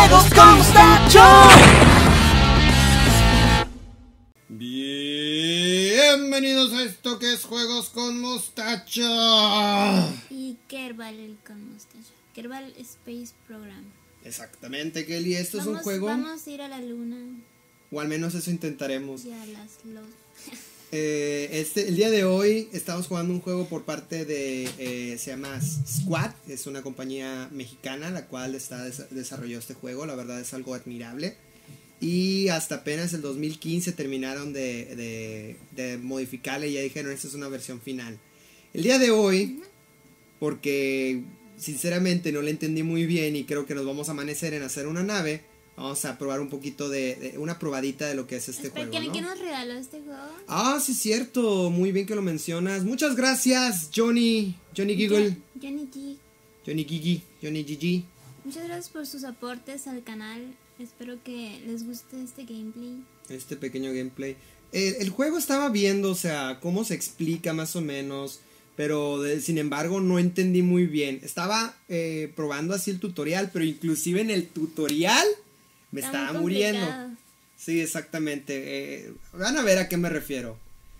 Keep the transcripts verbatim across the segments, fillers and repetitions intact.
juegos con Mostacho. Bienvenidos a esto que es Juegos con Mostacho. Y Kerbal con Mostacho. Kerbal Space Program. Exactamente, Kelly, esto vamos, es un juego. Vamos a ir a la luna. O al menos eso intentaremos. Y a las los. eh, este, el día de hoy estamos jugando un juego por parte de, eh, se llama Squad, es una compañía mexicana la cual está des desarrolló este juego, la verdad es algo admirable. Y hasta apenas el dos mil quince terminaron de, de, de modificarle y ya dijeron, esta es una versión final. El día de hoy, porque sinceramente no le entendí muy bien y creo que nos vamos a amanecer en hacer una nave, vamos a probar un poquito de, de una probadita de lo que es este Espera, juego, ¿no? ¿Quién nos regaló este juego? Ah, sí es cierto, muy bien que lo mencionas. Muchas gracias, Johnny, Johnny Giggle, Johnny G. Johnny Gigi, Johnny Gigi. Muchas gracias por sus aportes al canal. Espero que les guste este gameplay. Este pequeño gameplay. El, el juego estaba viendo, o sea, cómo se explica más o menos, pero de, sin embargo no entendí muy bien. Estaba eh, probando así el tutorial, pero inclusive en el tutorial me Está estaba muy muriendo. complicado. Sí, exactamente. Eh, van a ver a qué me refiero.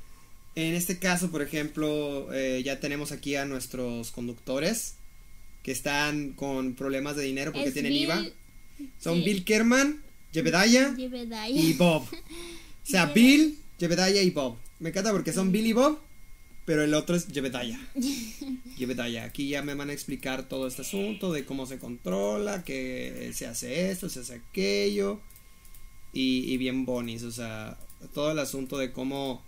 En este caso, por ejemplo, eh, ya tenemos aquí a nuestros conductores que están con problemas de dinero porque Es tienen Bill- I V A. Son sí. Bill Kerman, Jebediah Jebediah. y Bob. O sea, Jebediah. Bill, Jebediah y Bob. Me encanta porque son Bill y Bob, pero el otro es Jebediah. Jebediah. Aquí ya me van a explicar todo este asunto de cómo se controla, que se hace esto, se hace aquello. Y, y bien bonis, o sea, todo el asunto de cómo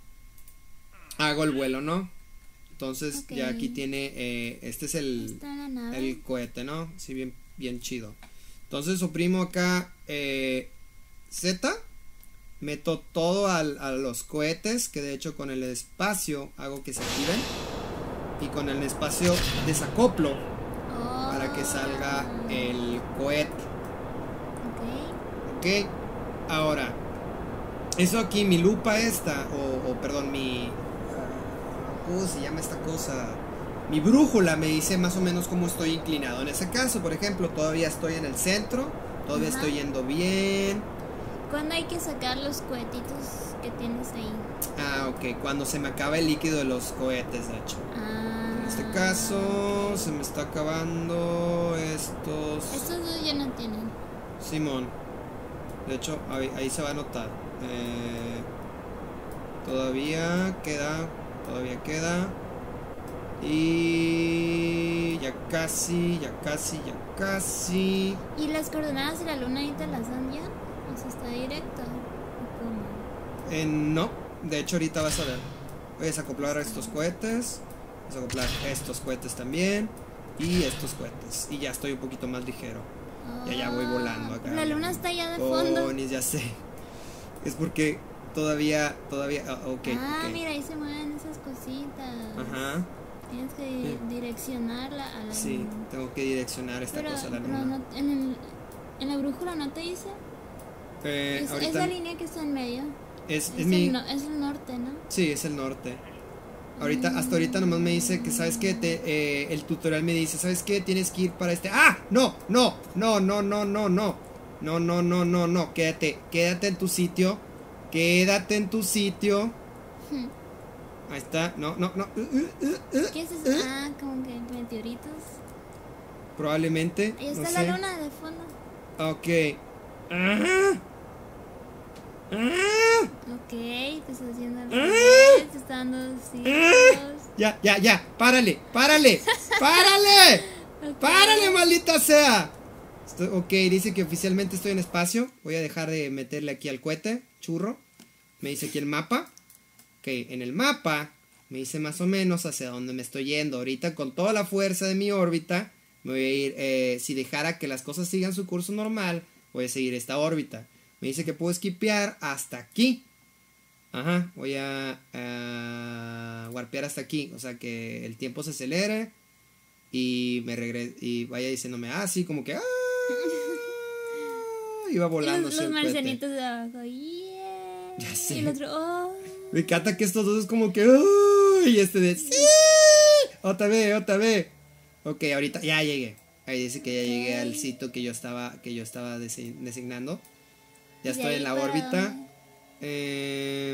hago el vuelo, ¿no? Entonces Ok. ya aquí tiene, eh, este es el, Está en la nave. el cohete, ¿no? Sí, bien, bien chido. Entonces oprimo acá eh, Z, meto todo al, a los cohetes, que de hecho con el espacio hago que se activen. Y con el espacio desacoplo Oh. para que salga el cohete. Ok. Ok, ahora, eso aquí, mi lupa esta, o, o perdón, mi... ¿Cómo se llama esta cosa? Mi brújula me dice más o menos cómo estoy inclinado. En ese caso, por ejemplo, todavía estoy en el centro, todavía Ajá. estoy yendo bien. ¿Cuándo hay que sacar los cohetitos que tienes ahí? Ah, ok, cuando se me acaba el líquido de los cohetes, de hecho. Ah. En este caso, se me está acabando estos... Estos dos ya no tienen. Simón. De hecho, ahí, ahí se va a notar. Eh, todavía queda, todavía queda. Y ya casi, ya casi, ya casi. ¿Y las coordenadas de la luna ahí te las dan ya? O sea, está directo. ¿O cómo? Eh, no, de hecho ahorita vas a ver. Voy a desacoplar estos cohetes, desacoplar estos cohetes también y estos cohetes. Y ya estoy un poquito más ligero. Ya, ya voy volando acá. La luna está allá de fondo. Bonis, ya sé. Es porque todavía, todavía, ah, ok. Ah, ok. mira, ahí se mueven esas cositas. Ajá, Tienes que Sí. direccionarla a la sí, luna. tengo que direccionar esta Pero, cosa a la pero luna. no, en, el, en la brújula no te dice. Eh, Es, ahorita esa línea que está en medio. es, Es, es mi, el, no- es el norte, ¿no? sí, es el norte. Ahorita, hasta ahorita nomás me dice que, ¿sabes qué? Te, eh, el tutorial me dice, ¿sabes qué? Tienes que ir para este... ¡Ah! No, no, no, no, no, no, no. No, no, no, no, no. Quédate, quédate en tu sitio. Quédate en tu sitio. Ahí está. No, no, no. Uh, uh, uh, uh. ¿Qué es eso? Ah, como que meteoritos. Probablemente. Ahí no está sé. la luna de fondo. Ok. Ah. Ah. Ok, te está haciendo algo. Ah. Te está dando Ah. círculos. Ya, ya, ya. Párale, párale. Párale. Ok. ¡Párale, maldita sea! Estoy, ok, dice que oficialmente estoy en espacio. Voy a dejar de meterle aquí al cohete, churro. Me dice aquí el mapa. Ok, en el mapa me dice más o menos hacia dónde me estoy yendo. Ahorita con toda la fuerza de mi órbita me voy a ir, eh, si dejara que las cosas sigan su curso normal, voy a seguir esta órbita. Me dice que puedo esquipear hasta aquí. Ajá, voy a, a warpear hasta aquí. O sea que el tiempo se acelere y me regrese y vaya diciéndome así como que ah, iba Y volando los, así los el cohete. marcianitos de abajo. Yeah. Ya sé. Y el otro, oh. Me encanta que estos dos es como que uy, y este de sí, otra vez, otra vez. Ok, ahorita ya llegué. Ahí dice que ya llegué al Ok. sitio que yo estaba, que yo estaba desi- designando. Ya ¿Y de estoy ahí en la para órbita. dónde? Eh,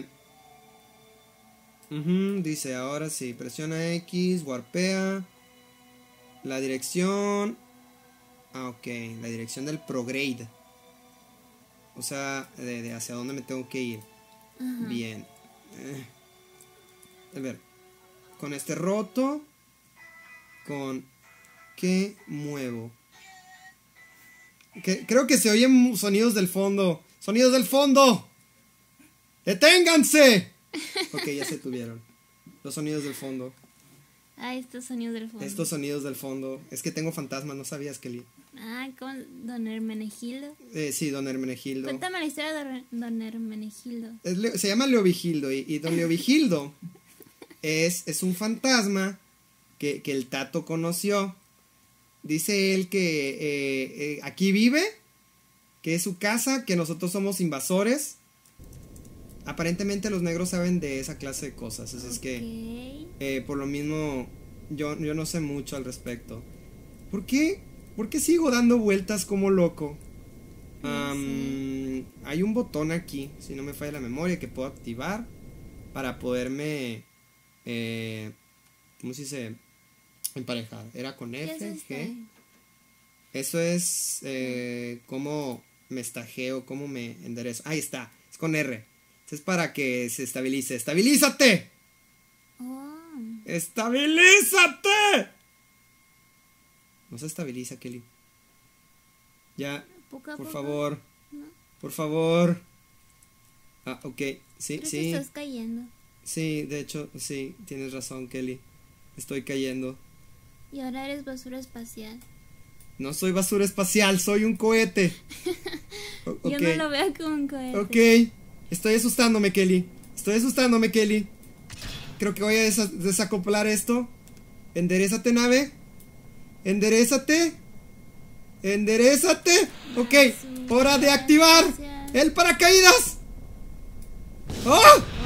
ujú, dice ahora sí, presiona X, warpea. La dirección. Ah, ok, la dirección del prograde. O sea, de, de hacia dónde me tengo que ir. Ajá. Bien. Eh, a ver, con este roto. Con ¿qué muevo? Que, creo que se oyen sonidos del fondo. ¡Sonidos del fondo! ¡Deténganse! Ok, ya se tuvieron. Los sonidos del fondo. Ah, estos sonidos del fondo. Estos sonidos del fondo. Es que tengo fantasmas, ¿no sabías, Kelly? Ah, con Don Hermenegildo. Eh, sí, don Hermenegildo. Cuéntame la historia de Don- Don Hermenegildo. Es Leo- se llama Leovigildo. Y, y don Leovigildo es, es un fantasma que, que el Tato conoció. Dice él que eh, eh, aquí vive, que es su casa, que nosotros somos invasores. Aparentemente los negros saben de esa clase de cosas. Así es que Ok. eh, por lo mismo yo, yo no sé mucho al respecto. ¿Por qué? ¿Por qué sigo dando vueltas como loco? No Am, hay un botón aquí, si no me falla la memoria, que puedo activar para poderme, eh, ¿cómo se dice? Emparejar. Era con ¿Qué es F, esto? G. Eso es eh, cómo me estajeo, cómo me enderezo. Ahí está, es con R. Eso es para que se estabilice. ¡Estabilízate! Oh. ¡Estabilízate! No se estabiliza, Kelly. Ya, Poco a por poco. favor, ¿No? por favor. Ah, ok, sí, Creo que sí. estás cayendo. Sí, de hecho, sí, tienes razón, Kelly. Estoy cayendo. Y ahora eres basura espacial. No soy basura espacial, soy un cohete. O- ok, Yo no lo veo como un cohete. ok. Estoy asustándome, Kelly. Estoy asustándome, Kelly. Creo que voy a desa- desacoplar esto. Enderezate, nave. Enderezate. Enderezate. Ok, hora de activar el paracaídas. ¡Oh!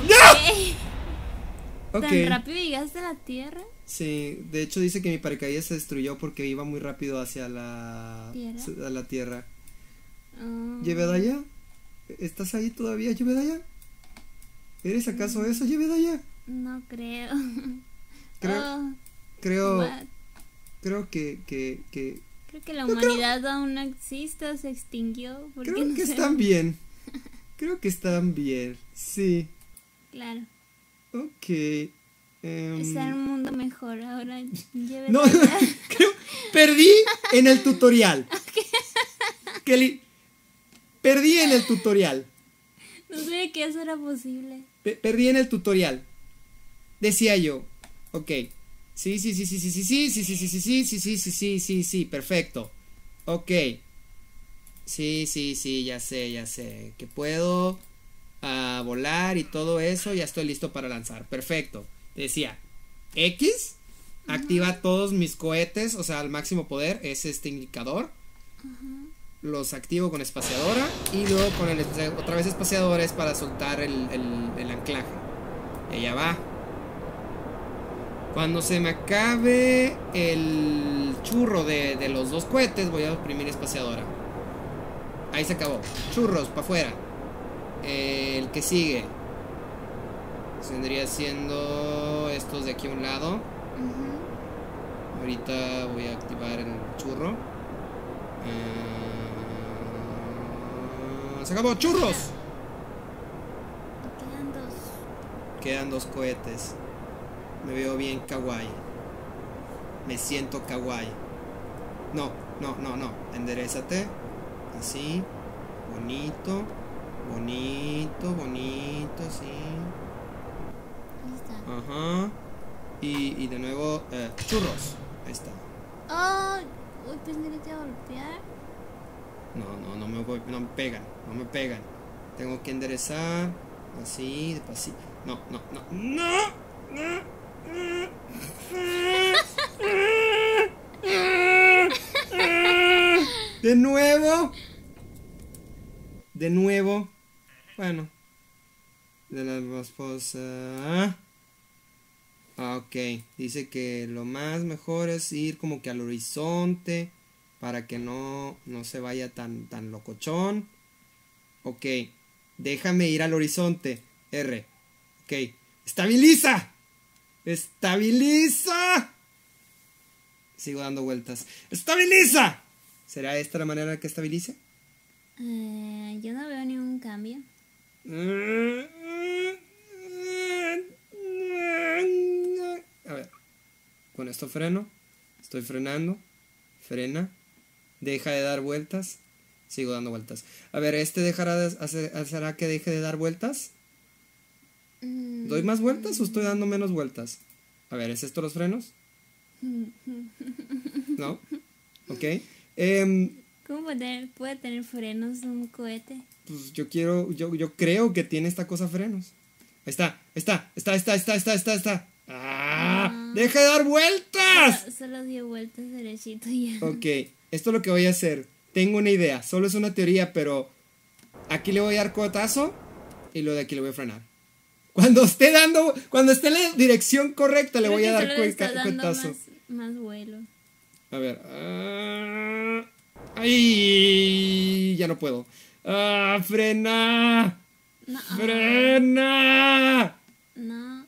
¡Ya! Ok. ¿Tan rápido llegaste a la Tierra? Sí, de hecho dice que mi paracaídas se destruyó porque iba muy rápido hacia la ¿Tierra? a la tierra. Oh. ¿Yebedaya? ¿Estás ahí todavía, Yebedaya? ¿Eres acaso eso, Yebedaya? No creo. Creo, Oh, creo, what? creo que, que, que, Creo que la Yo creo- humanidad aún no existe o se extinguió. Porque creo no que sé. están bien. Creo que están bien, sí. Claro. Ok. em, Está en un mundo mejor. Ahora llévete No, allá. creo, perdí en el tutorial. Kelly, perdí en el tutorial. No sabía que eso era posible. Pe- perdí en el tutorial. Decía yo, ok. Sí, sí, sí, sí, sí, sí, sí, sí, sí, sí, sí, sí, sí, sí, sí, sí, sí, sí, perfecto. Ok. Sí, sí, sí, ya sé, ya sé. Que puedo ah, volar y todo eso. Ya estoy listo para lanzar. Perfecto. Decía, X activa todos mis cohetes, o sea, al máximo poder. Es este indicador. Los activo con espaciadora. Y luego con el otra vez espaciadora es para soltar el, el, el anclaje. Y allá va. Cuando se me acabe el churro de, de los dos cohetes, voy a oprimir espaciadora. Ahí se acabó. Churros, para afuera. Eh, el que sigue vendría siendo estos de aquí a un lado. Ujú. Ahorita voy a activar el churro. Eh, se acabó. ¡Churros! Me quedan dos. Quedan dos cohetes. Me veo bien kawaii. Me siento kawaii. No, no, no, no. Enderezate. Así. Bonito. Bonito, bonito, sí. Ahí está. Ajá. Y, y de nuevo, eh, churros. Ahí está. Oh, uy, pensé que te iba a golpear. No, no, no me, voy- no me pegan. No me pegan. Tengo que enderezar. Así, despacito. No, no, no. ¡No! De nuevo. De nuevo. Bueno. De la esposa. Ah, ok. Dice que lo más mejor es ir como que al horizonte. para que no, no se vaya tan, tan locochón. Ok, déjame ir al horizonte. R. Ok, estabiliza. Estabiliza. Sigo dando vueltas. ¡Estabiliza! ¿Será esta la manera en que estabilice? Eh, yo no veo ningún cambio. A ver. Con esto freno. Estoy frenando. Frena. Deja de dar vueltas. Sigo dando vueltas. A ver, ¿este dejará de, hace, hará que deje de dar vueltas? Mm. ¿Doy más vueltas o estoy dando menos vueltas? A ver, ¿es esto los frenos? ¿No? Ok. Eh, ¿Cómo puede tener, puede tener frenos un cohete? pues yo quiero, yo, yo creo que tiene esta cosa frenos. Ahí está, ahí está, está, está, está, está, está, está. ¡Ah! No. ¡Deja de dar vueltas! Solo, solo dio vueltas derechito y ya. Ok, esto es lo que voy a hacer. Tengo una idea, solo es una teoría, pero aquí le voy a dar cotazo y lo de aquí le voy a frenar. Cuando esté dando, cuando esté en la dirección correcta le Creo voy a que dar solo le cu- está ca- dando cotazo. más, más vuelo. A ver. ah, ¡Ay! Ya no puedo. ¡Ah! ¡Frena! No. ¡Frena! No.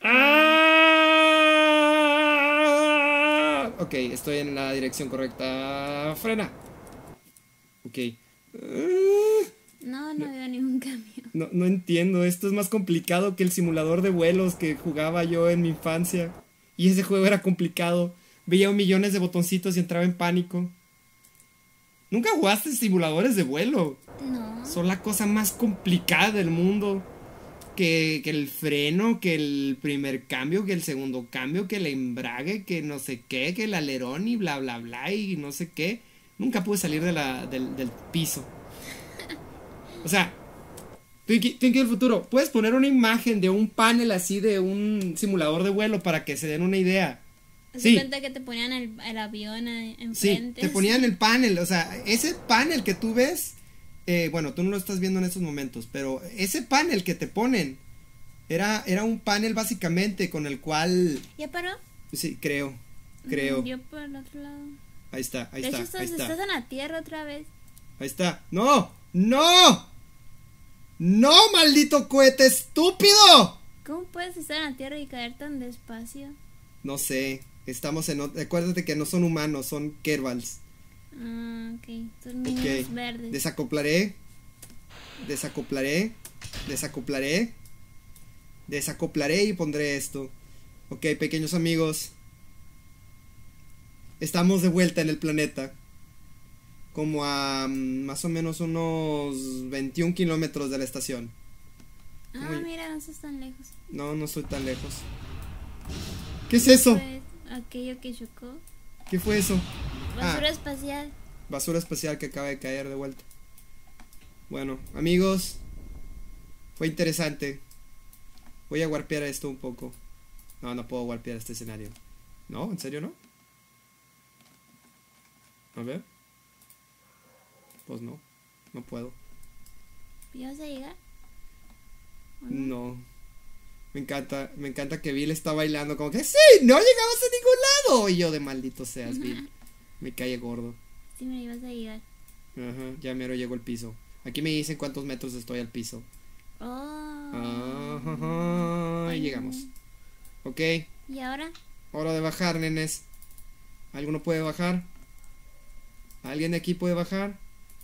¡Ah! Ok, estoy en la dirección correcta. ¡Frena! Ok. Ah, No, no veo ningún cambio. No, no entiendo. Esto es más complicado que el simulador de vuelos que jugaba yo en mi infancia. Y ese juego era complicado. Veía millones de botoncitos y entraba en pánico. ¿Nunca jugaste simuladores de vuelo? No. Son la cosa más complicada del mundo. Que, que el freno, que el primer cambio, que el segundo cambio, que el embrague, que no sé qué, que el alerón y bla bla bla y no sé qué. Nunca pude salir de la, del, del piso. O sea, Twinkie, Twinkie del futuro, ¿puedes poner una imagen de un panel así de un simulador de vuelo para que se den una idea? ¿Te Sí. cuenta que te ponían el, el avión ahí Sí, enfrente? te ponían el panel, o sea, ese panel que tú ves, eh, bueno, tú no lo estás viendo en estos momentos, pero ese panel que te ponen era, era un panel básicamente con el cual, ¿Ya paró? sí, creo, creo, Mm, Yo por el otro lado. ahí está, ahí de está, hecho, estás, ahí está, estás en la tierra otra vez. ahí está, no, no, no, maldito cohete estúpido. ¿Cómo puedes estar en la tierra y caer tan despacio? No sé, estamos en, ot- acuérdate que no son humanos, son Kerbals. Ah, ok. Son niños Ok, verdes. desacoplaré, desacoplaré, desacoplaré, desacoplaré y pondré esto. Ok, pequeños amigos, estamos de vuelta en el planeta, como a mm, más o menos unos veintiún kilómetros de la estación. Ah, Muy- mira, no estás tan lejos. No, no estoy tan lejos. ¿Qué es eso? Pues, aquello que chocó. ¿Qué fue eso? Basura Ah. espacial. Basura espacial que acaba de caer de vuelta. Bueno, amigos, fue interesante. Voy a warpear esto un poco. No, no puedo warpear este escenario. ¿No? ¿En serio no? A ver. Pues no, no puedo. ¿Ya vas a llegar? ¿O No. Me encanta, me encanta que Bill está bailando como que ¡sí! ¡No llegamos a ningún lado! Y yo de maldito seas, Bill. Me cae gordo. Sí, me ibas a llegar. Ajá, ya mero llego al piso. Aquí me dicen cuántos metros estoy al piso. Oh. Ajá, y llegamos. Ok, ¿Y ahora? hora de bajar, nenes. ¿Alguno puede bajar? ¿Alguien de aquí puede bajar?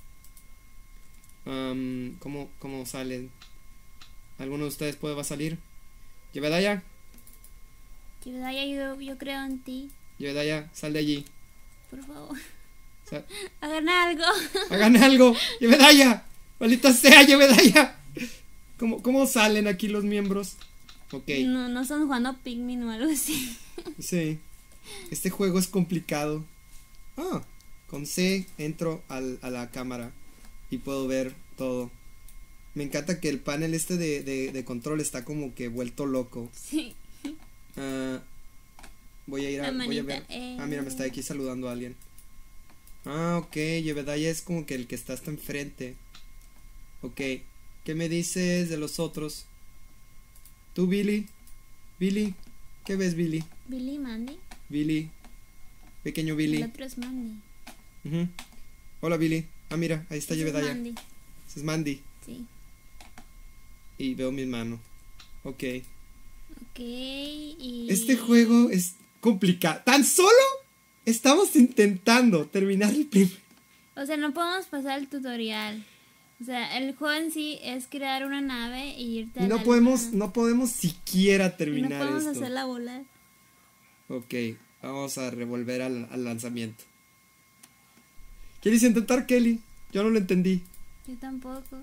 Um, ¿cómo, ¿Cómo salen? ¿Alguno de ustedes puede va a salir? Yebedaya, Kibedaya, yo, yo creo en ti. Yebedaya, sal de allí. Por favor. Sal- Hagan algo. ¡Hagan algo! ¡Yebedaya! ¡Maldita sea, Yebedaya! ¿Cómo, ¿Cómo salen aquí los miembros? Ok, No, no están jugando Pikmin o algo así. sí. Este juego es complicado. Ah, con C entro al, a la cámara y puedo ver todo. Me encanta que el panel este de, de, de control está como que vuelto loco. Sí. Ah, voy a ir a, La voy a manita, ver. eh. Ah, mira, me está aquí saludando a alguien. Ah, ok, Yebedaya es como que el que está hasta enfrente. Ok, ¿qué me dices de los otros? ¿Tú, Billy? Billy, ¿qué ves, Billy? Billy, Mandy. Billy, pequeño Billy. El otro es Mandy. Ujú. Hola, Billy. Ah, mira, ahí está Esa es Jebediah. Mandy. Esa es Mandy. Sí. Y veo mi mano. Ok. Ok, y... Este juego es complicado. Tan solo estamos intentando terminar el primer. O sea, no podemos pasar el tutorial. O sea, el juego en sí es crear una nave y irte a Y no la podemos, luna. no podemos siquiera Y terminar no podemos esto. hacerla volar. Ok, vamos a revolver al, al lanzamiento. ¿Quieres intentar, Kelly? Yo no lo entendí. Yo tampoco.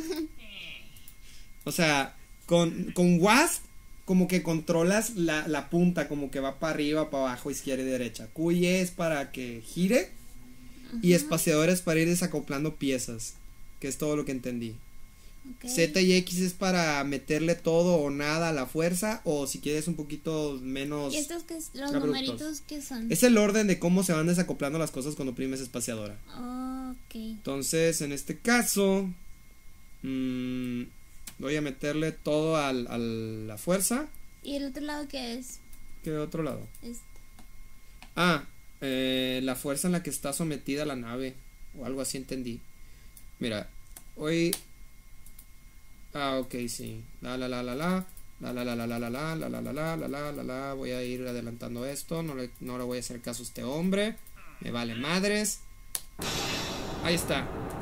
O sea, con, con W A S D como que controlas la, la punta, como que va para arriba, para abajo, izquierda y derecha. Q y E es para que gire. Ajá. Y espaciador es para ir desacoplando piezas, que es todo lo que entendí. Ok. Z y X es para meterle todo o nada a la fuerza, o si quieres un poquito menos... ¿Y estos que los abruptos. numeritos qué son? Es el orden de cómo se van desacoplando las cosas cuando oprimes espaciadora. Ok. Entonces, en este caso, mmm, voy a meterle todo al, a la fuerza. ¿Y el otro lado qué es? ¿Qué otro lado? Este. Ah, eh, la fuerza en la que está sometida la nave, o algo así entendí. Mira, hoy... Ah, ok, sí. La la la la la. La la la la la la la la la la la la la la la. Voy a ir adelantando esto. No le, no le voy a hacer caso a este hombre. Me vale madres. Ahí está.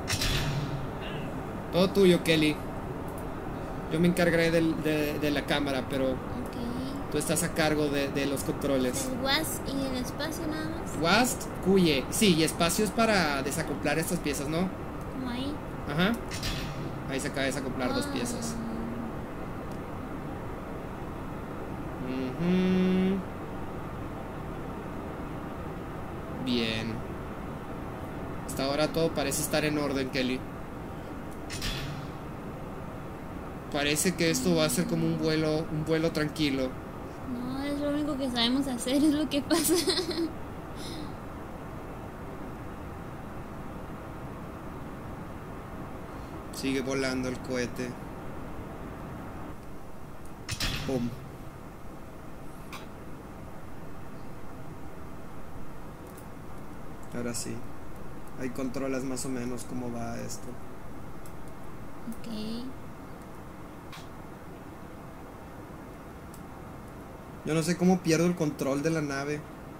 Todo tuyo, Kelly. Yo me encargaré del- de, de la cámara, pero Ok. tú estás a cargo de, de los controles. El W A S D y el espacio nada más. W A S D, Q Y E. Sí, y espacio es para desacoplar estas piezas, ¿no? Como ahí. Ajá. Ahí se acaba de desacoplar dos piezas. Ujú. Bien. Hasta ahora todo parece estar en orden, Kelly. Parece que esto va a ser como un vuelo, un vuelo tranquilo. No, es lo único que sabemos hacer, es lo que pasa. Sigue volando el cohete. Pum. Ahora sí. Ahí controlas más o menos cómo va esto. Ok. Yo no sé cómo pierdo el control de la nave.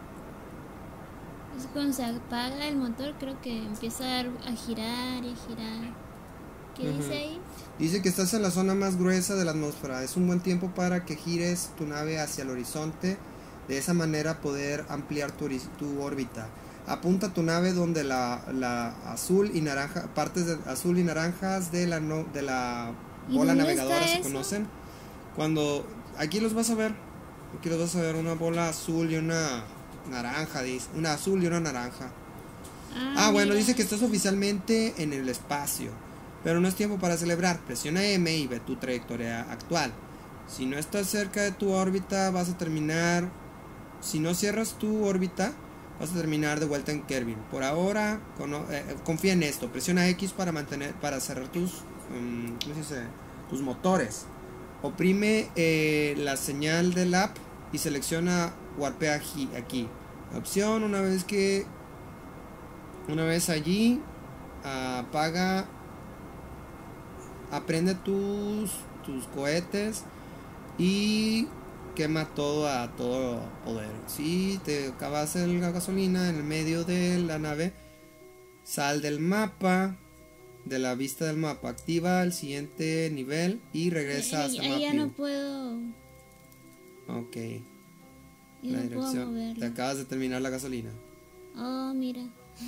Es cuando se apaga el motor, creo que empieza a, dar- a girar y a girar. ¿Qué Ujú. dice ahí? Dice que estás en la zona más gruesa de la atmósfera. Es un buen tiempo para que gires tu nave hacia el horizonte. De esa manera poder ampliar tu, horiz- tu órbita. Apunta tu nave donde la, la azul y naranja, partes de azul y naranjas de la, no, de la ¿Y bola dónde navegadora está se eso? conocen. Cuando aquí los vas a ver. Aquí los vas a ver, una bola azul y una naranja, dice. Una azul y una naranja. Ah, bueno, mira. dice que estás oficialmente en el espacio, pero no es tiempo para celebrar. Presiona M y ve tu trayectoria actual. Si no estás cerca de tu órbita, vas a terminar... Si no cierras tu órbita, vas a terminar de vuelta en Kerbin. Por ahora, cono- eh, confía en esto. Presiona X para mantener, para cerrar tus, um, ¿cómo se dice? Tus motores. Oprime eh, la señal del app y selecciona Warpea aquí. aquí. Opción, una vez que una vez allí, apaga, aprende tus, tus cohetes y quema todo a todo poder. Si te acabas la gasolina en el medio de la nave, sal del mapa, de la vista del mapa, activa el siguiente nivel y regresa Ahí- hasta ahí Map ya View. no puedo. Ok, Ya la no puedo dirección. Te moverlo. acabas de terminar la gasolina. Oh, mira.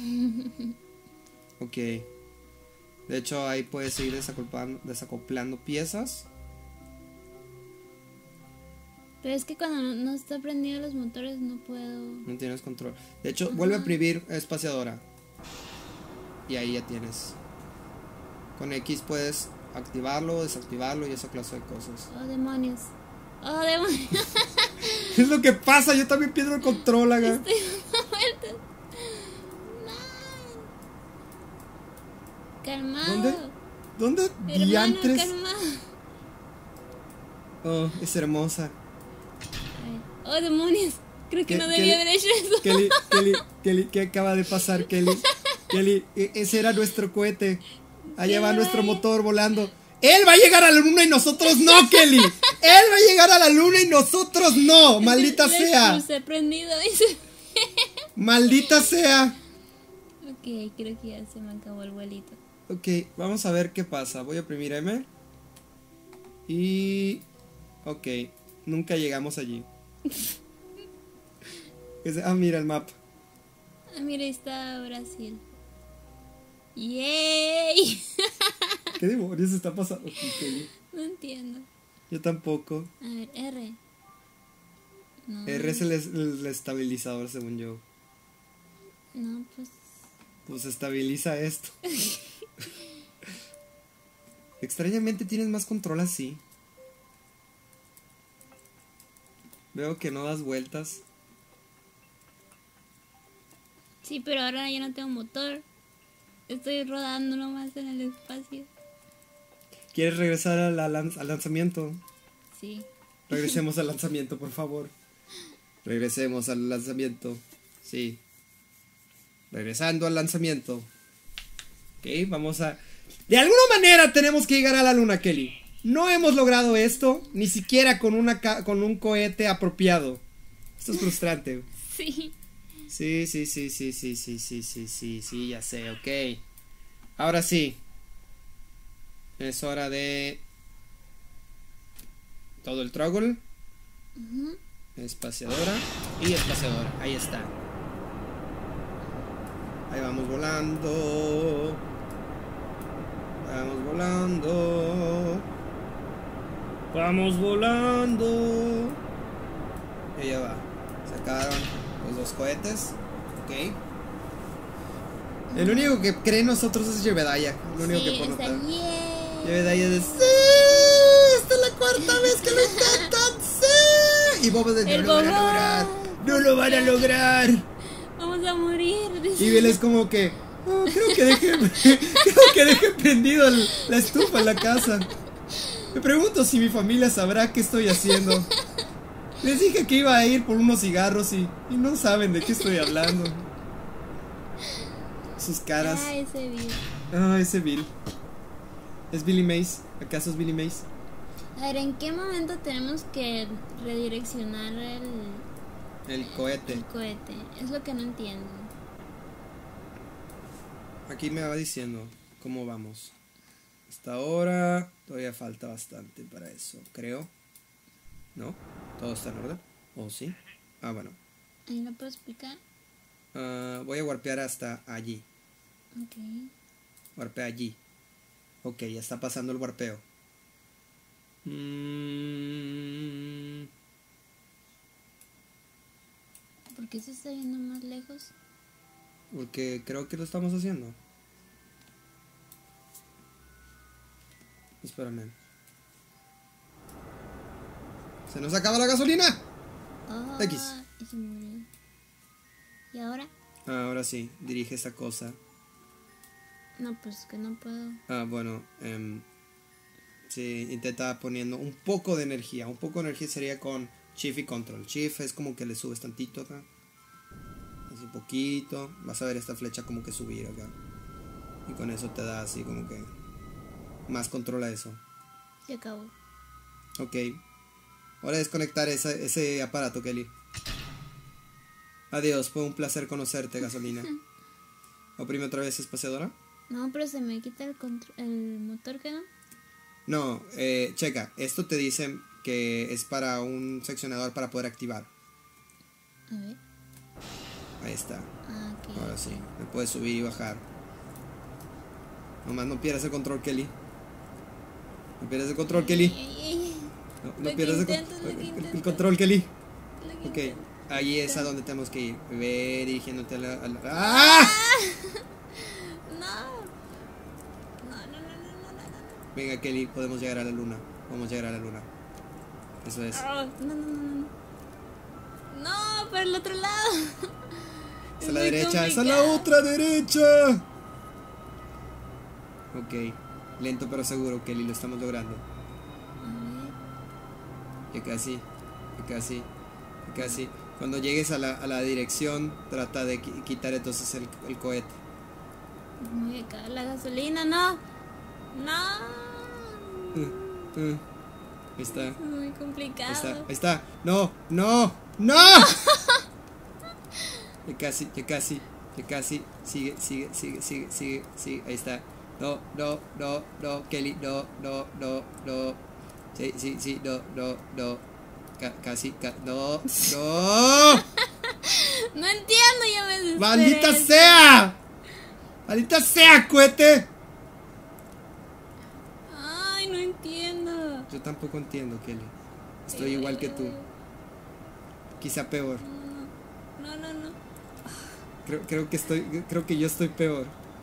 Ok. De hecho, ahí puedes seguir desacoplando, desacoplando piezas. Pero es que cuando no, no está prendido los motores no puedo. No tienes control. De hecho, vuelve a Ajá. prohibir espaciadora. Y ahí ya tienes. Con X puedes activarlo, desactivarlo y esa clase de cosas. Oh, demonios. Oh, demonios. Es lo que pasa, yo también pierdo el control, haga. Estoy dando vueltas. No. Calmado. ¿Dónde? ¿Dónde Hermano, diantres? calmado. Oh, es hermosa. Ay. Oh, demonios. Creo que ¿Qué- no qué debía le- haber hecho eso. Kelly, Kelly, Kelly, ¿qué acaba de pasar, Kelly? Kelly, e- ese era nuestro cohete. Allá va nuestro motor volando. Él va a llegar a la luna y nosotros no, Kelly. Él va a llegar a la luna y nosotros no. Maldita sea. Se ha prendido, dice. Maldita sea. Ok, creo que ya se me acabó el vuelito. Ok, vamos a ver qué pasa. Voy a oprimir M. Y... Ok, nunca llegamos allí. Ah, mira el mapa. Ah, mira, ahí está Brasil. ¡Yay! ¿Qué demonios está pasando aquí, Kelly? No entiendo. Yo tampoco. A ver, R. No. R es el, es- el estabilizador, según yo. No, pues. Pues estabiliza esto. Extrañamente tienes más control así. Veo que no das vueltas. Sí, pero ahora ya no tengo motor. Estoy rodando nomás en el espacio. ¿Quieres regresar a la lan- al lanzamiento? Sí. Regresemos al lanzamiento, por favor. Regresemos al lanzamiento. Sí. Regresando al lanzamiento. Ok, vamos a... De alguna manera tenemos que llegar a la luna, Kelly. No hemos logrado esto, ni siquiera con, una ca- con un cohete apropiado. Esto es frustrante. Sí. Sí, sí, sí, sí, sí, sí, sí, sí, sí, sí, ya sé, ok. Ahora sí. Es hora de... Todo el toggle. Ujú. Espaciadora y espaciadora, ahí está. Ahí vamos volando. Vamos volando. Vamos volando. Y ya va. Sacaron los dos cohetes. Ok. El único que cree en nosotros es Jebediah. El único Sí, que puedo está notar. bien. Jebediah de... ¡Sí! Esta es la cuarta vez que lo intentan. ¡Sí! Y Bobo de... No El lo van a Bobo. lograr. No lo van a lograr. Vamos a morir. dice. Y Bill es como que... "Oh, creo que dejé... creo que dejé prendido el- la estufa en la casa. Me pregunto si mi familia sabrá qué estoy haciendo. Les dije que iba a ir por unos cigarros y, y no saben de qué estoy hablando. Sus caras. Ah, ese video. Ah, ese Bill. ¿Es Billy Mays? ¿Acaso es Billy Mays? A ver, ¿en qué momento tenemos que redireccionar el, El cohete. el cohete? Es lo que no entiendo. Aquí me va diciendo cómo vamos. Hasta ahora todavía falta bastante para eso, creo. ¿No? ¿Todo está en orden? ¿O sí? Ah, bueno. ¿Ahí lo puedo explicar? Ah, voy a warpear hasta allí. Ok. Warpea allí. Ok, ya está pasando el warpeo. Mm, ¿Por qué se está yendo más lejos? porque creo que lo estamos haciendo. Espérame. ¡Se nos acaba la gasolina! Oh, X. y se murió. ¿Y ahora? Ah, ahora sí, dirige esta cosa. No, pues que no puedo. Ah, bueno, em, sí, intenta poniendo un poco de energía. Un poco de energía sería con Shift y Control. Shift es como que le subes tantito acá. Así poquito. Vas a ver esta flecha como que subir acá. Y con eso te da así como que más control a eso. Se acabó. Ok. Hora de desconectar ese, ese aparato, Kelly. Adiós, fue un placer conocerte, gasolina. Oprime otra vez espaciadora. No, pero se me quita el, contro- el motor, ¿que no? No, eh, checa, esto te dice que es para un seccionador para poder activar. A ver. Ahí está. Ah, ok. Ahora sí, me puedes subir y bajar. Nomás no pierdas el control, Kelly. No pierdas el control, Kelly. Ay, ay, ay. No, no Lo que pierdas el, con- intento, lo que el- el intento. control, Kelly. Lo que Ok, intento. ahí es a donde tenemos que ir. Ve dirigiéndote a la... a la- ¡Ah! No. No, no, no, no, no, no. Venga, Kelly, podemos llegar a la luna. Podemos llegar a la luna. Eso es. Oh, no, no, no, no, no. No, por el otro lado. Es a la muy derecha, es a la complicado. otra derecha. Ok, lento pero seguro, Kelly, lo estamos logrando. A ver. Ya casi, ya casi, ya casi. Cuando llegues a la, a la dirección, trata de qui- quitar entonces el, el cohete. Me voy a acabar la gasolina, no. No. Uh, uh. Ahí está. Es muy Ahí complicado. está. Ahí está. No, no, no. Ya casi, ya casi, ya casi. Sigue, sigue, sigue, sigue, sigue, sigue. Ahí está. No, no, no, no, Kelly, no, no, no, no. Sí, sí, sí, no, no, no. Ca casi, ca no, no. No entiendo, ya me desesperé. ¡Maldita sea! ¡Maldita sea, cohete! Ay, no entiendo. Yo tampoco entiendo, Kelly. Estoy igual que tú. Quizá peor. No, no, no. Creo, creo que estoy, creo que yo estoy peor.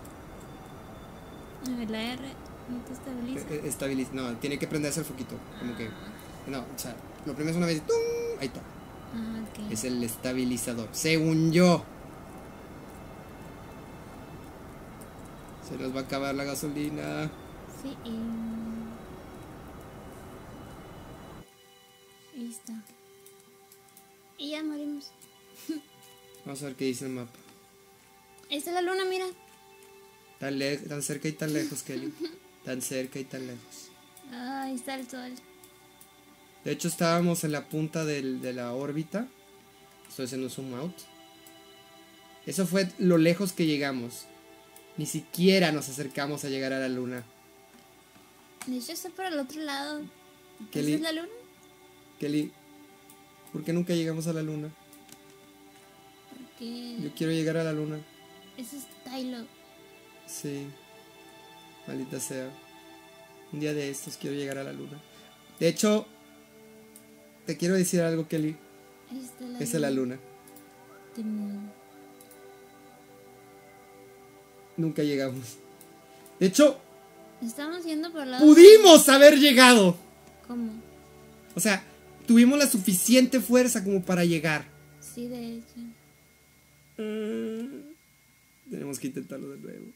A ver, la R no te estabiliza. Eh, Estabiliza. No, tiene que prenderse el foquito. Como que. No, o sea, lo primero es una vez. ¡Tum! Ahí está. Ah, ok. Es el estabilizador. Según yo. Se nos va a acabar la gasolina. Sí, y... Ahí está. Y ya morimos. Vamos a ver qué dice el mapa. Ahí está la luna, mira. Tan, le tan cerca y tan lejos, Kelly. Tan cerca y tan lejos. Ah, ahí está el sol. De hecho, estábamos en la punta del, de la órbita. Estoy haciendo zoom out. Eso fue lo lejos que llegamos. Ni siquiera nos acercamos a llegar a la luna. De hecho, está por el otro lado. Kelly. ¿Esa es la luna? Kelly, ¿por qué nunca llegamos a la luna? Porque... Yo quiero llegar a la luna. Ese es Tylo. Sí. Maldita sea. Un día de estos quiero llegar a la luna. De hecho, te quiero decir algo, Kelly. Ahí está la Esa es la luna. The moon. Nunca llegamos. De hecho, Estamos yendo por el lado... pudimos haber llegado. ¿Cómo? O sea, tuvimos la suficiente fuerza como para llegar. Sí, de hecho. Mm, tenemos que intentarlo de nuevo.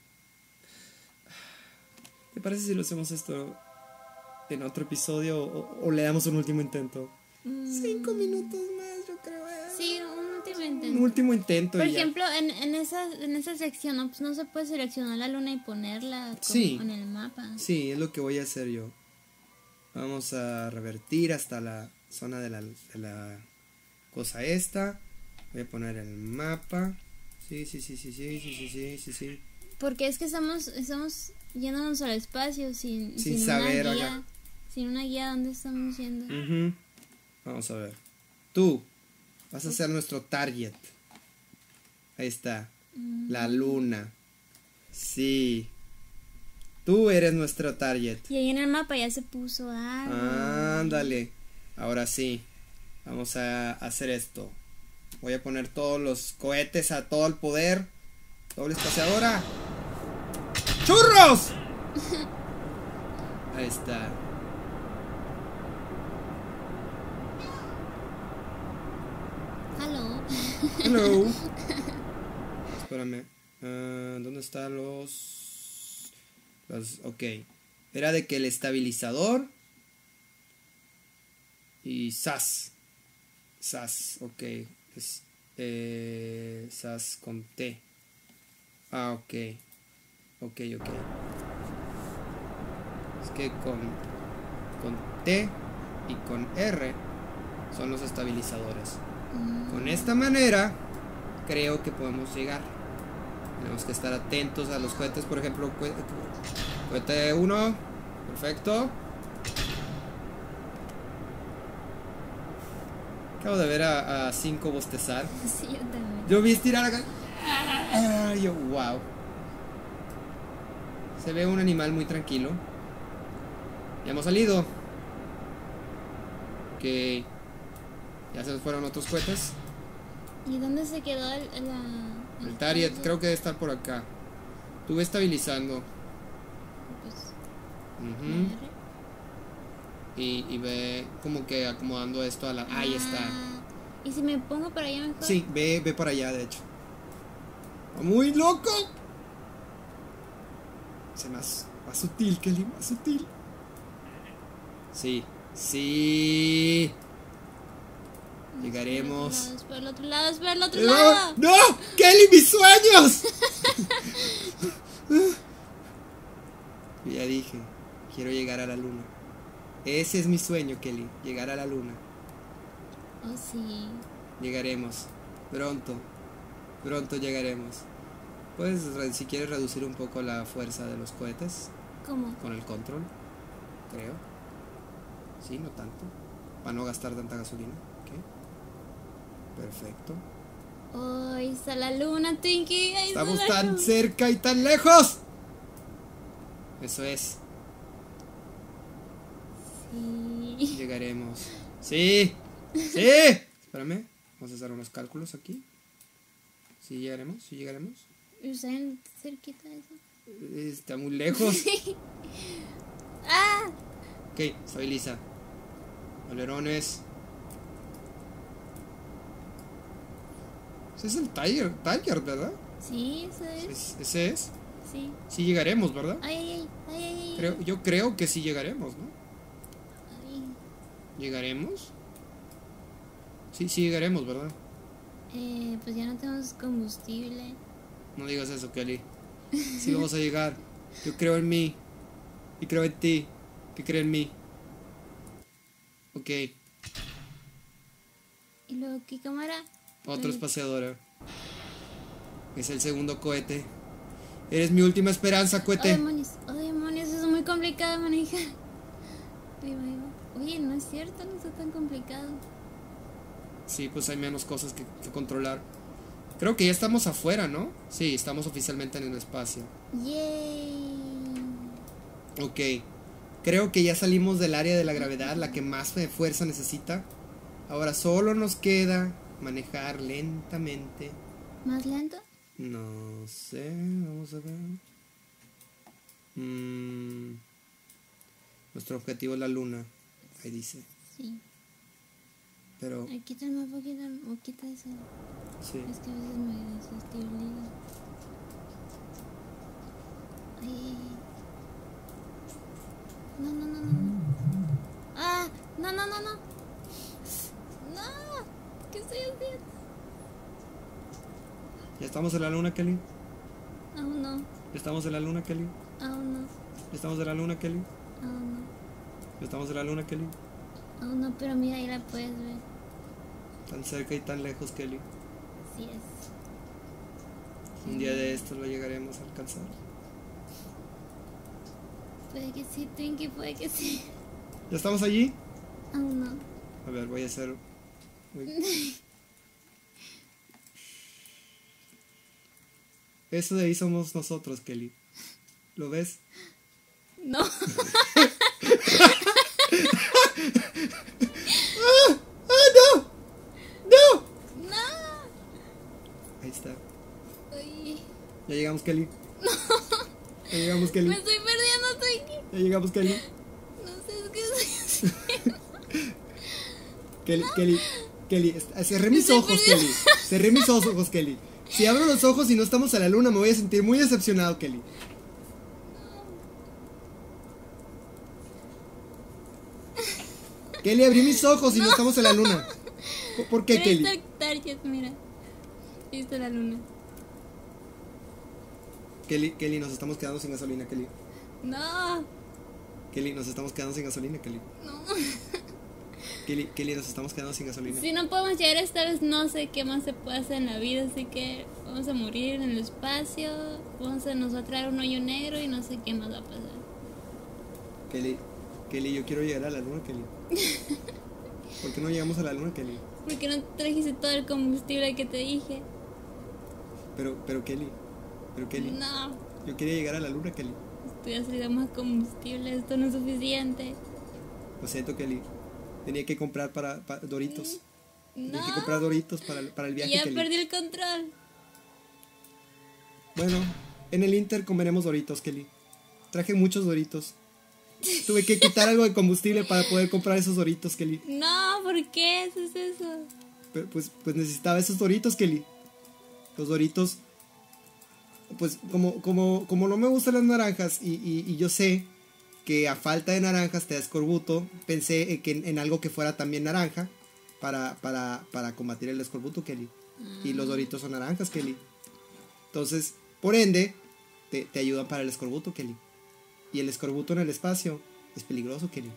¿Te parece si lo hacemos esto en otro episodio o, o le damos un último intento? Mm. Cinco minutos más, yo creo. ¿eh? Sí, un último intento. Un último intento. Por y ya. ejemplo, en, en, esa, en esa sección, ¿no? Pues no se puede seleccionar la luna y ponerla como Sí. en el mapa. Sí, es lo que voy a hacer yo. Vamos a revertir hasta la zona de la, de la cosa esta. Voy a poner el mapa. Sí, sí, sí, sí, sí, sí, sí, sí, sí, sí. Porque es que estamos, estamos yéndonos al espacio sin, Sin sin saber una guía. acá. Sin una guía, ¿dónde estamos yendo? Ujú. Vamos a ver. Tú vas a ser nuestro target. Ahí está. Mm. La luna. Sí. Tú eres nuestro target. Y ahí en el mapa ya se puso algo. Ándale. Ahora sí. Vamos a hacer esto. Voy a poner todos los cohetes a todo el poder. Doble espaciadora. ¡Churros! Ahí está. Hello. Hello. Espérame. Uh, ¿Dónde están los...? Los... Ok. Era de que el estabilizador... Y S A S. S A S, ok. Es, eh, S A S con T. Ah, ok. Ok, ok. Es que con, con T y con R son los estabilizadores. Mm. Con esta manera creo que podemos llegar. Tenemos que estar atentos a los cohetes. Por ejemplo, cohete uno. Perfecto. Acabo de ver a cinco bostezar. Sí, yo también. Yo vi estirar acá. Ah, yo, wow. Se ve un animal muy tranquilo. Ya hemos salido. Ok. Ya se nos fueron otros cohetes. ¿Y dónde se quedó el, la, El target creo que debe estar por acá. Estuve estabilizando. Pues, Ujú. R. y, y ve como que acomodando esto a la... Ahí está. Ah, ¿y si me pongo para allá mejor? Sí, ve, ve para allá, de hecho. ¡Muy loco! Se más, más sutil, Kelly, más sutil. Sí, sí. Llegaremos. Es por el otro lado, es por el otro ¡No! lado. ¡No! ¡Kelly, mis sueños! Yo ya dije, quiero llegar a la luna. Ese es mi sueño, Kelly, llegar a la luna. Oh, sí. Llegaremos. Pronto. Pronto llegaremos. Puedes, re- si quieres, reducir un poco la fuerza de los cohetes ¿Cómo? con el control, creo. Sí, no tanto. Para no gastar tanta gasolina. Ok. Perfecto. Oh, ahí está la luna, Twinkie. Ahí está Estamos la tan luna. cerca y tan lejos. Eso es. Sí. Llegaremos. Sí. Sí. Espérame. Vamos a hacer unos cálculos aquí. Sí llegaremos. Sí llegaremos. ¿Están cerquita de eso? Eh, Está muy lejos. ¡Ah! Ok, soy Lisa. Alerones. Ese es el Tiger, Tiger, ¿verdad? Sí, eso es. Es- ese es. Sí. Sí llegaremos, ¿verdad? Ay, ay, ay, ay, ay. Creo, yo creo que sí llegaremos, ¿no? Ay. ¿Llegaremos? Sí, sí llegaremos, ¿verdad? Eh, pues ya no tenemos combustible. No digas eso, Kelly. Sí vamos a llegar. Yo creo en mí. Y creo en ti. Que cree en mí. Ok. ¿Y luego qué cámara? Otro espaciadora. Es el segundo cohete. Eres mi última esperanza, Oh, cohete. demonios. Oh, demonios. Eso es muy complicado de manejar. Ahí va, ahí va. Oye, no es cierto, no está tan complicado. Sí, pues hay menos cosas que, que controlar. Creo que ya estamos afuera, ¿no? Sí, estamos oficialmente en el espacio. Yay. Ok. Creo que ya salimos del área de la gravedad, la que más eh, fuerza necesita. Ahora solo nos queda manejar lentamente. ¿Más lento? No sé, vamos a ver. Mm, nuestro objetivo es la luna. Ahí dice. Sí. Pero, Ay, quita el mapa, quita, o quita eso. sí. Es que a veces me desestabiliza. Ay. No, no, no, no, no. Ah, no, no, no, no. No. ¿Qué estoy haciendo? ¿Ya estamos en la luna, Kelly? Aún no, ¿Ya estamos en la luna, Kelly? aún no, ¿Ya estamos en la luna, Kelly? aún no, ¿Ya estamos en la luna, Kelly? aún no, pero mira, ahí la puedes ver. Tan cerca y tan lejos, Kelly. Sí es. Un día de estos lo llegaremos a alcanzar. Puede que sí, Twinkie, puede que sí. ¿Ya estamos allí? Aún no. A ver, voy a hacer... Uy. Eso de ahí somos nosotros, Kelly. ¿Lo ves? No. ¡Ah, no! ¡No! No. Ahí está. Ay, Ya llegamos, Kelly. Ya llegamos, Kelly. me estoy perdiendo, Twinkie. Ya llegamos, Kelly. No sé qué estoy haciendo. Kelly, Kelly, Kelly. est- Cerré mis Estoy ojos, perdida. Kelly. Cerré mis ojos, Kelly. Si abro los ojos y no estamos a la luna, me voy a sentir muy decepcionado, Kelly. Kelly, abrí mis ojos y no estamos en la luna. ¿Por- ¿Por qué, Pero ahí Kelly? está el target, mira. Ahí está la luna. Kelly, Kelly, nos estamos quedando sin gasolina, Kelly. No. Kelly, nos estamos quedando sin gasolina, Kelly. No. Kelly, Kelly, nos estamos quedando sin gasolina. Si no podemos llegar esta vez, no sé qué más se puede hacer en la vida. Así que vamos a morir en el espacio. Vamos a nos va a traer un hoyo negro y no sé qué más va a pasar. Kelly, Kelly, yo quiero llegar a la luna, Kelly. ¿Por qué no llegamos a la luna, Kelly? Porque no trajiste todo el combustible que te dije. Pero, pero Kelly, pero Kelly, No. yo quería llegar a la luna, Kelly. Estoy haciendo más combustible. Esto no es suficiente. Lo siento, Kelly. Tenía que comprar para, para Doritos. Tenía que No. comprar Doritos para, el- para el viaje, Ya Kelly. perdí el control. Bueno, en el Inter comeremos Doritos, Kelly. Traje muchos Doritos. Tuve que quitar algo de combustible para poder comprar esos Doritos, Kelly. No, ¿por qué haces eso? Pero, pues, pues necesitaba esos Doritos, Kelly. Los Doritos. Pues como, como, como no me gustan las naranjas y, y, y yo sé que a falta de naranjas te da escorbuto, pensé en, que, en algo que fuera también naranja para, para, para combatir el escorbuto, Kelly. Y los Doritos son naranjas, Kelly. Entonces, por ende, te, te ayudan para el escorbuto, Kelly. Y el escorbuto en el espacio es peligroso, Kelly.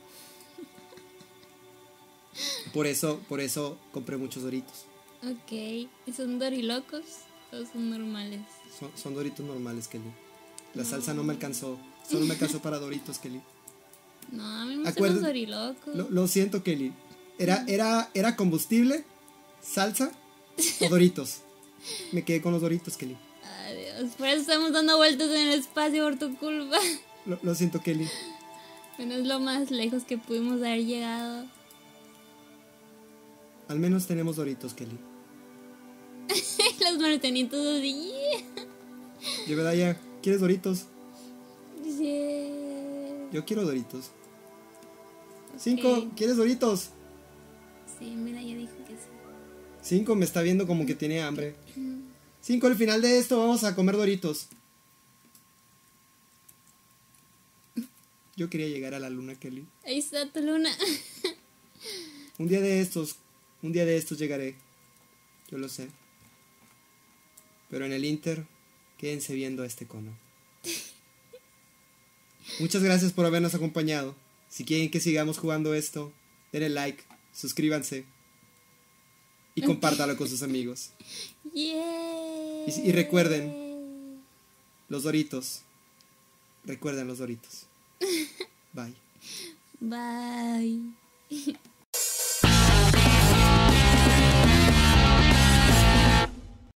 Por eso, por eso compré muchos Doritos. Ok. ¿Y son dorilocos o son normales? Son, son Doritos normales, Kelly. La No. salsa no me alcanzó. Solo me alcanzó para Doritos, Kelly. No, a mí me gustan Acuérdate- los dorilocos. Lo, lo siento, Kelly. Era, era, era combustible, salsa o Doritos. Me quedé con los Doritos, Kelly. Adiós. Por eso estamos dando vueltas en el espacio por tu culpa. Lo, lo siento, Kelly. Bueno, es lo más lejos que pudimos haber llegado. Al menos tenemos Doritos, Kelly. Los martenitos así. Yebedaya, ¿quieres Doritos? Yeah. Yo quiero Doritos. Cinco, Ok. ¿quieres Doritos? Sí, mira, ya dijo que sí. Cinco me está viendo como que tiene hambre. Cinco, al final de esto vamos a comer Doritos. Yo quería llegar a la luna, Kelly. Ahí está tu luna. Un día de estos, un día de estos llegaré. Yo lo sé. Pero en el Inter, quédense viendo este cono. Muchas gracias por habernos acompañado. Si quieren que sigamos jugando esto, denle like, suscríbanse y compártalo con sus amigos. Yeah. Y, y recuerden, los Doritos. Recuerden los Doritos. Bye. Bye.